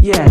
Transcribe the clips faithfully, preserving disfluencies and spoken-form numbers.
Yeah.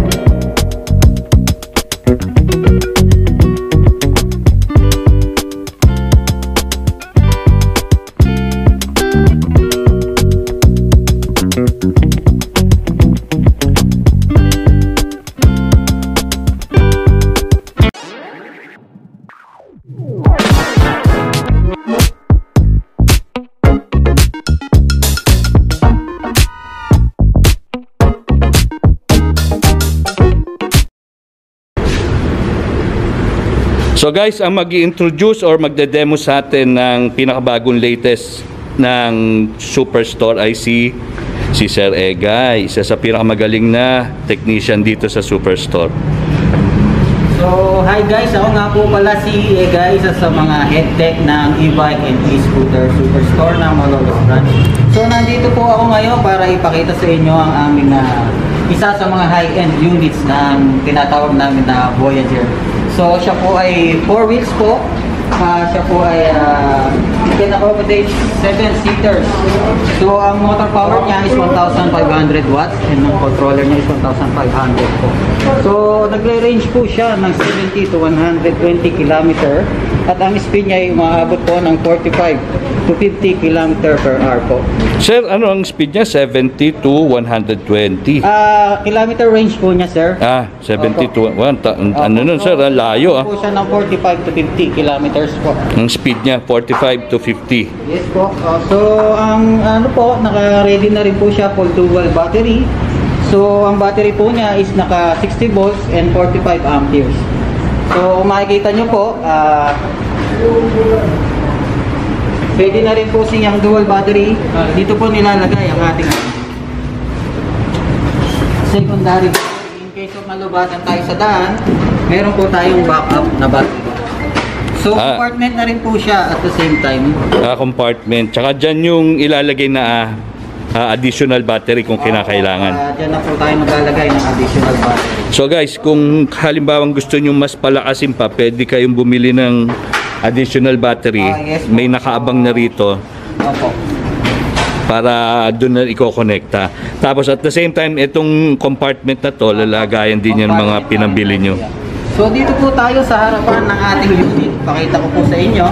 So guys, ang mag-i-introduce or magde-demo sa atin ng pinakabagong latest ng Superstore ay si si Sir Egay, isa sa pinakamagaling na technician dito sa Superstore. So, hi guys, ako nga po pala si Egay, isa sa mga head tech ng e-bike and e-scooter Superstore ng Malolos branch. So, nandito po ako ngayon para ipakita sa inyo ang aming uh, isa sa mga high-end units na tinatawag namin na Voyager. So, siya po ay four wheels po. Uh, siya po ay uh, can accommodate seven seaters. So, ang motor power niya is one thousand five hundred watts and ang controller niya is one thousand five hundred po. So, nagre-range po siya ng seventy to one hundred twenty kilometer at ang speed niya ay umaabot po ng forty-five to fifty kilometer per hour po. Sir, ano ang speed niya? seventy to one hundred twenty? Ah, uh, kilometer range po niya, sir. Ah, seventy Opo. to one. Ta ano Opo. nun, sir? Ang layo ah. Po siya ng forty-five to fifty kilometers po. Ang speed niya, forty-five to fifty. Yes po. Uh, so, ang ano po, naka-ready na rin po siya full dual battery. So, ang battery po niya is naka sixty volts and forty-five amperes. So, kung makikita nyo po, ah, uh, pwede na rin po siyang dual battery. Uh, dito po nilalagay ang ating secondary. In case of malubatan tayo sa daan, meron po tayong backup na battery. So, Ah. compartment na rin po siya at the same time. Ah, compartment. Tsaka dyan yung ilalagay na ah, ah, additional battery kung kinakailangan. Uh, Diyan na po tayo maglalagay ng additional battery. So guys, kung halimbawa gusto nyo mas palakasin pa, pwede kayong bumili ng additional battery. Ah, yes po. May nakaabang na rito Opo. para doon na i-connecta. Tapos at the same time, itong compartment na to, lalagayan din yan mga pinambili nyo. So dito po tayo sa harapan ng ating unit. Pakita ko po sa inyo.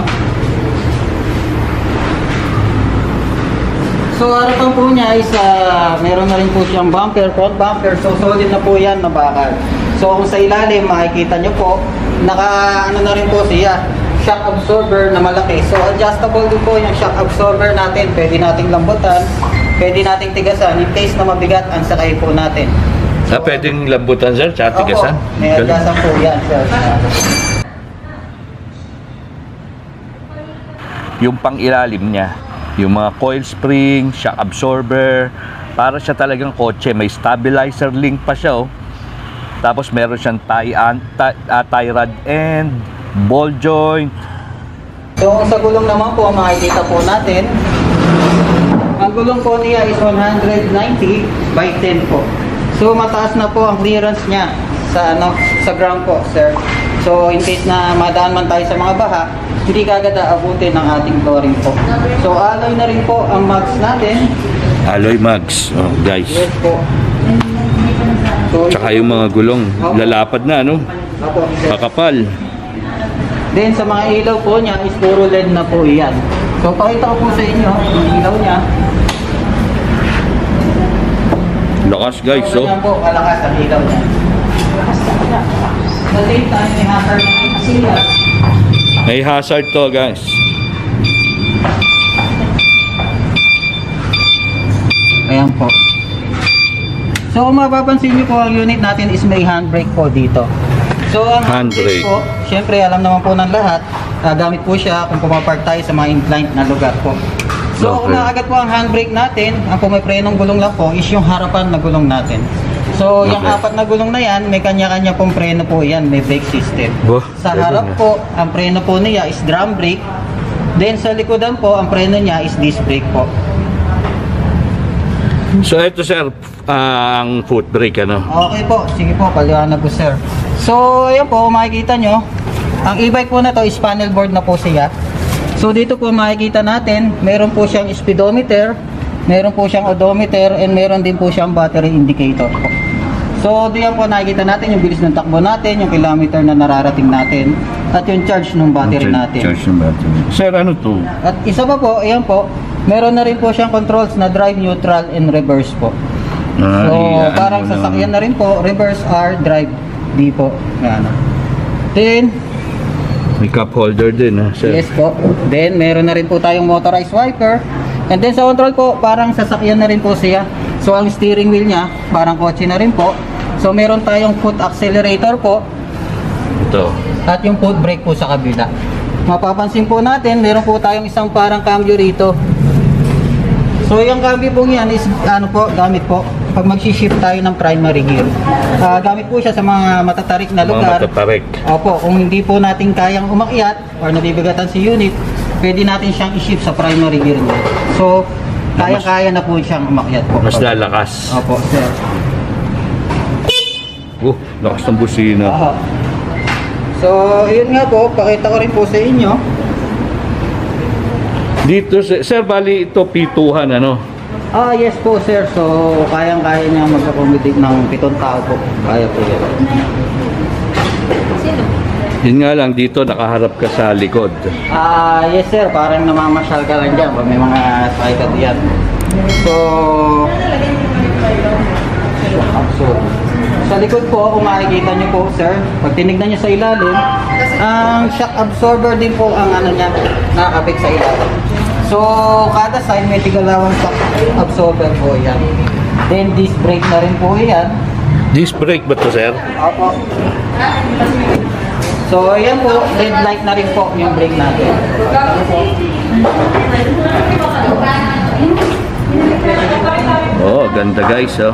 So harapan po niya is uh, meron na rin po siyang bumper, front bumper. So solid na po yan na bakal. So kung sa ilalim makikita nyo po, naka ano na rin po siya, shock absorber na malaki. So adjustable din po yung shock absorber natin. Pwede nating lambutan, pwede nating tigasan in case na mabigat ang sakay po natin. Ah, pwedeng lambutan sir, tsaka tigasan? Opo, may adjustan po yan sir. Yung pang ilalim niya, yung mga coil spring, shock absorber, para siya talagang kotse. May stabilizer link pa siya oh. Tapos meron siyang tie, tie, uh, tie rod end, ball joint. So sa gulong naman po, makikita po natin, ang gulong po niya is one ninety by ten po. So mataas na po ang clearance niya sa ano sa ground po, sir. So in case na madaan man tayo sa mga baha, hindi kagad aabutin ng ating flooring po. So alloy na rin po ang mags natin. Alloy mags, oh, guys. Yes po. So, Tsaka yung mga gulong, lalapad na, no? Opo, sir. Kakapal. Then sa mga ilaw po niya is puro L E D na po yan. So pakita ko po sa inyo yung ilaw niya. Lakas guys, So, oh. ganyan po kalakas ang ilaw niya. Sa same time, may hazard na yung silat. May hazard to guys. Ayan po. So kung mapapansin nyo po, ang unit natin is may handbrake po dito. So ang Handbrake. handbrake po, syempre alam naman po ng lahat, uh, gamit po siya kung pumapark tayo sa mga inclined na lugar po. So Okay. kung nakagad po ang handbrake natin, ang pumiprenong gulong lang po is yung harapan na gulong natin. So yung Okay. apat na gulong na yan, may kanya-kanya pong preno po yan, may brake system. Bah, Sa pwede harap na. po, ang preno po niya is drum brake. Then sa likodan po, ang preno niya is disc brake po. So ito sir, ah, ang foot brake ano? Okay po, sige po, paliwanag ko sir. So ayan po, makikita nyo, ang e-bike po na to is panel board na po siya. So dito po makikita natin, meron po siyang speedometer, meron po siyang odometer, and meron din po siyang battery indicator po. So diyan po nakikita natin yung bilis ng takbo natin, yung kilometer na nararating natin, at yung charge ng battery natin. Charge ng battery. Sir, ano to? At isa pa po, ayan po, meron na rin po siyang controls na drive, neutral, and reverse po. Ah, So iya, parang ano sasakyan na rin po, reverse R, drive D po. Ayan. Then, May cup holder din, ha, sir? yes po. Then, meron na rin po tayong motorized wiper. And then sa control po, parang sasakyan na rin po siya. So ang steering wheel niya, parang kotse na rin po. So meron tayong foot accelerator po. Ito. At yung foot brake po sa kabila. Mapapansin po natin, meron po tayong isang parang cambio rito. So yung cambio po yan is ano po, gamit po pag mag-shift tayo ng primary gear. Uh, gamit po siya sa mga matatarik na lugar. Mga matatarik. Opo, kung hindi po natin kayang umakyat or nabibigatan si unit, pwede natin siyang i-shift sa primary gear niya. So, kaya-kaya na po siyang umakyat po. Mas lalakas. Opo, sir. Oh, lakas ng busina. Aha. So, yun nga po, pakita ko rin po sa inyo. Dito, sir, sir, bali ito P two-han, ano? Ah, yes po, sir. So, kayang-kaya niya mag-accommodate ng pitong tao po. Kaya po yan. Yun nga lang, dito nakaharap ka sa likod. Ah, yes sir, parang namamasyal ka lang dyan pag may mga sakay diyan. So, so, sa likod po, kung makikita nyo po sir, pag tinignan nyo sa ilalim, ang shock absorber din po ang ano niya, nakakabit sa ilalim. So, kada side may tigalawang shock absorber po yan. Then, disc brake na rin po yan. Disc brake ba to, sir? Opo. So, ayan po, red light na rin po yung brake natin. Oh, ganda guys, oh.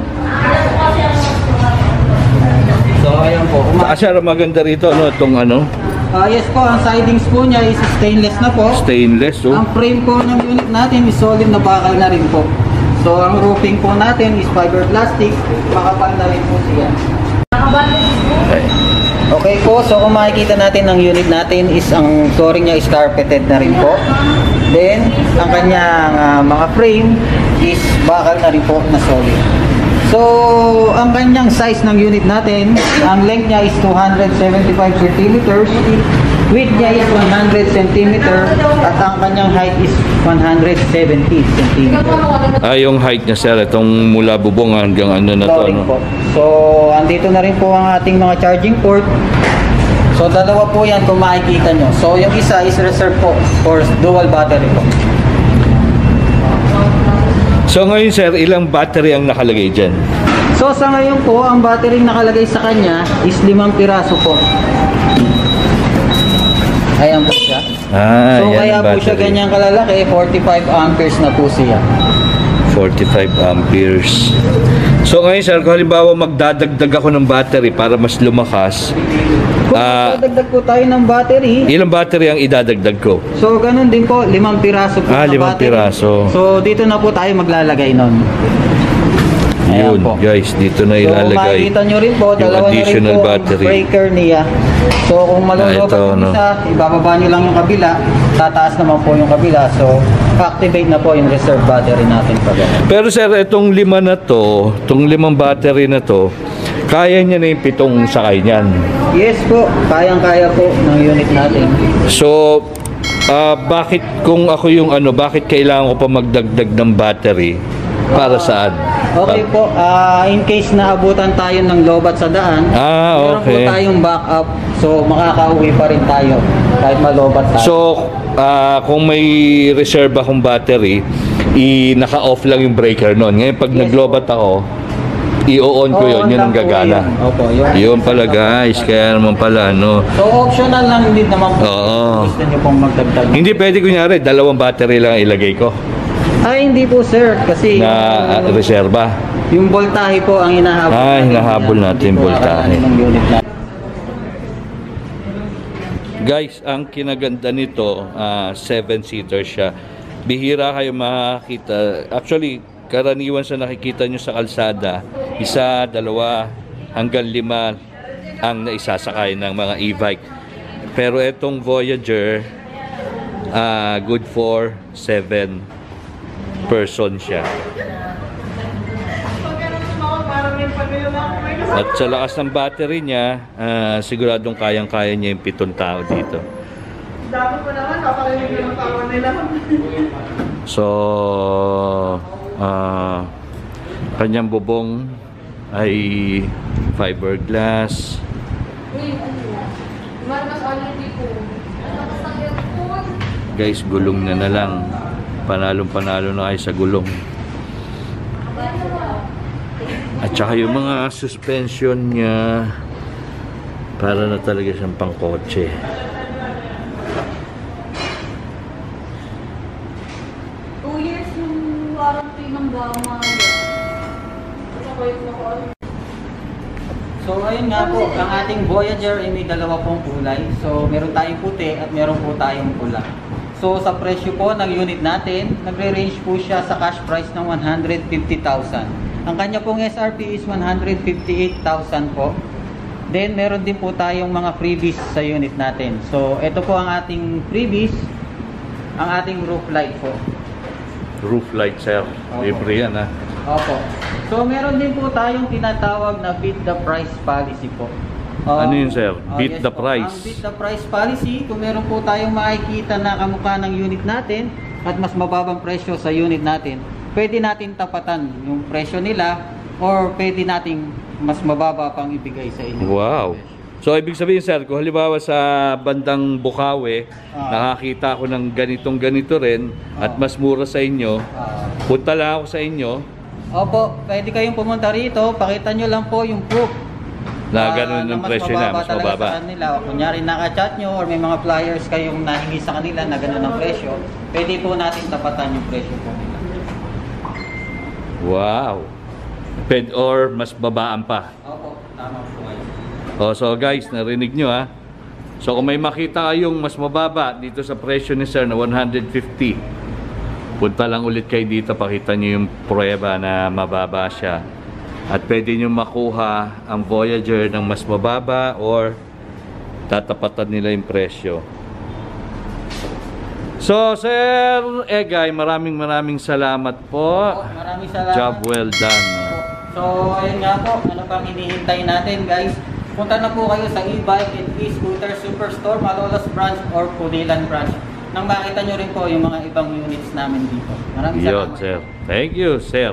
So, ayan po. Uma- Ah, sir, maganda rito, ano, itong ano, Ah, yes po, ang sidings po niya is stainless na po. stainless, oh. Ang frame po ng unit natin is solid na bakal na rin po. So, ang roofing po natin is fiber plastic, makapal na rin po siya. Ay. Okay po, so kung makikita natin ang unit natin is ang flooring niya is carpeted na rin po. Then, ang kanyang ah, mga frame is bakal na rin po na solid. So, ang kanyang size ng unit natin, ang length niya is two hundred seventy-five centimeters, width niya is one hundred centimeters, at ang kanyang height is one hundred seventy centimeters. Ah, yung height niya, sir, itong mula bubong hanggang ano na to, Flooring ano? po. So, andito na rin po ang ating mga charging port. So, dalawa po yan kung makikita nyo. So, yung isa is reserved po for dual battery po. So ngayon, sir, ilang battery ang nakalagay dyan? So, sa ngayon po, ang battery nakalagay sa kanya is limang piraso po. Ayan po siya. Ah, So, yan kaya ang po siya battery. ganyang kalalaki, forty-five amperes na po siya. forty-five amperes. So ngayon, sir, kung halimbawa magdadagdag ako ng battery para mas lumakas, Kung ah, magdadagdag po tayo ng battery, ilang battery ang idadagdag ko? so ganun din po, limang piraso po Ah, na limang battery. piraso. So, dito na po tayo maglalagay nun. Ayan Yun, po. guys, dito na So, ilalagay makikita nyo rin po, yung dalawa na rin additional po battery. ang breaker niya. So, kung malulobot Ah, ito, yung no? isa, ibababa nyo lang yung kabila, tataas naman po yung kabila. So, activate na po yung reserve battery natin pa. Pero sir, itong lima na to, itong limang battery na to, kaya niya na yung pitong sakay niyan. Yes po, kayang-kaya po ng unit natin. So, ah, bakit kung ako yung ano, bakit kailangan ko pa magdagdag ng battery? Para saan? Okay po, ah, in case na abutan tayo ng lobat sa daan, Ah, meron po okay. tayong backup, so makakauwi pa rin tayo kahit malobat tayo. So, ah, kung may reserve akong battery, i naka-off lang yung breaker noon. Ngayon pag Yes, naglobat ako, i-on ko yun, Oo, yun ang lang po gagana. yun. Opo, yun. Yun pala guys, kaya naman pala no. So optional lang din naman po. Oo. Gusto nyo pong magdagdag. Hindi pwede kunyari, dalawang battery lang ilagay ko Ay, hindi po sir. Kasi na ah, yung, reserba. yung voltahe po ang hinahabol Ah, natin. hinahabol Yan. natin Hindi po voltahe. kakalanin ng unit natin. Guys, ang kinaganda nito, ah, seven-seater siya. Bihira kayo makakita. Actually, karaniwan sa nakikita nyo sa kalsada, isa, dalawa, hanggang lima ang naisasakay ng mga e-bike. Pero itong Voyager, ah, good for seven person siya. At sa lakas ng battery niya, ah, siguradong kayang-kaya niya yung pitong tao dito. Dapat pa naman, kapalinig ng power nila. So, ah, kanyang bubong ay fiberglass. Uy, ano yan? Mas allergy po. Ano mas ang aircon? Guys, gulong na na lang. Panalong-panalo na kayo sa gulong. At saka yung mga suspension niya, para na talaga siyang pangkotse. Two years yung warranty ng gama. Ano ba yung nakon? So ayun nga po, ang ating Voyager ay may dalawa pong kulay. So meron tayong puti at meron po tayong pula. So sa presyo po ng unit natin, nagre-range po siya sa cash price ng one hundred fifty thousand. Ang kanya pong S R P is one hundred fifty-eight thousand po. Then meron din po tayong mga freebies sa unit natin. So ito po ang ating freebies, ang ating roof light po. Roof light, sir. Libre yan, ha? Opo. So meron din po tayong tinatawag na beat the price policy po. Uh, Ano yun, sir? uh, Beat yes the po. price. Ang beat the price policy, kung meron po tayong makikita na kamukha ng unit natin at mas mababang presyo sa unit natin, pwede natin tapatan yung presyo nila or pwede nating mas mababa pang ibigay sa inyo. Wow. So, ibig sabihin, sir, kung halimbawa sa bandang Bukawi, Ah. nakakita ako ng ganitong ganito rin at Ah. mas mura sa inyo, Ah, punta lang ako sa inyo opo, pwede kayong pumunta rito, pakita nyo lang po yung proof. na Ah, ganun na ng presyo na, mas talaga mababa. sa kanila. Kunyari naka-chat nyo or may mga flyers kayong nahingi sa kanila na ganun ang presyo, pwede po natin tapatan yung presyo po nila. Wow. Ped or mas babaan pa. Opo, tama po kayo. Oh, so guys, narinig nyo, ha. So kung may makita kayong mas mababa dito sa presyo ni sir na one hundred fifty, punta lang ulit kayo dito, pakita nyo yung prueba na mababa siya. At pwede nyo makuha ang Voyager ng mas mababa or tatapatan nila yung presyo. So, Sir Egay, maraming maraming salamat po. Opo, maraming salamat. Job well done. So, ayun nga po, ano pang hinihintay natin guys? Punta na po kayo sa e-bike and e-scooter superstore, Malolos branch or Pudilan branch. Nang makita nyo rin po yung mga ibang units namin dito. Maraming Yun, salamat. Sir. Thank you, Sir.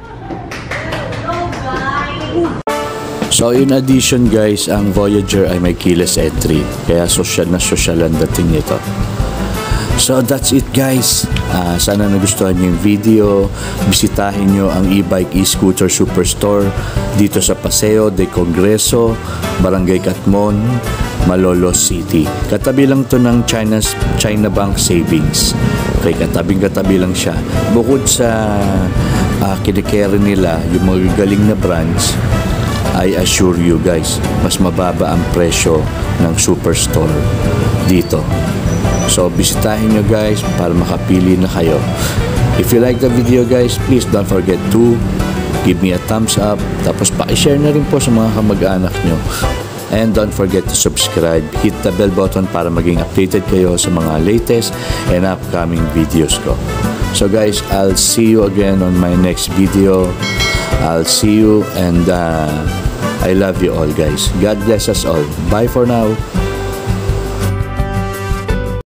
So in addition guys, ang Voyager ay may keyless entry, kaya social na social ang dating nito. So that's it guys. Uh, sana nagustuhan niyo yung video. Bisitahin niyo ang e-bike e-scooter superstore dito sa Paseo de Congreso, Barangay Catmon, Malolos City. Katabi lang to ng China's, China Bank Savings. Okay, katabing katabi lang siya. Bukod sa uh, kinikere nila, yung mga galing na branch, I assure you guys, mas mababa ang presyo ng superstore dito. So, bisitahin nyo guys para makapili na kayo. If you like the video guys, please don't forget to give me a thumbs up. Tapos pakishare na rin po sa mga kamag-anak nyo. And don't forget to subscribe. Hit the bell button para maging updated kayo sa mga latest and upcoming videos ko. So guys, I'll see you again on my next video. I'll see you and uh, I love you all guys. God bless us all. Bye for now.